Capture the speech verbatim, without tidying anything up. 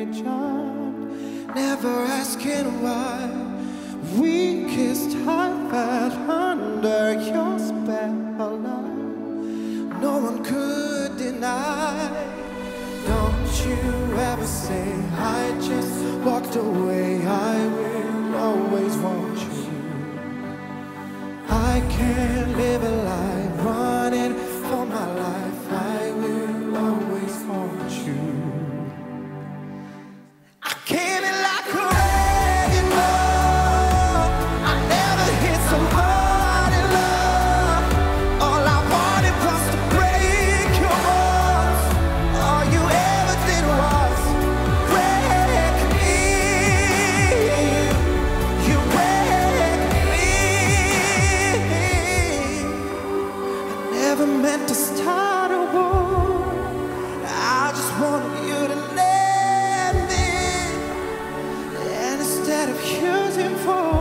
jumped, never asking why. We kissed heartfelt under your spell. No one could deny. Don't you ever say I just walked away. I will always want you. I can't live a life running for my life. I will always want you. I came in like a wrecking ball. I never hit so hard in love. All I wanted was to break your heart. All you ever did was break me. You break me. I never meant to start a war. I just wanted you to let me. And instead of using force,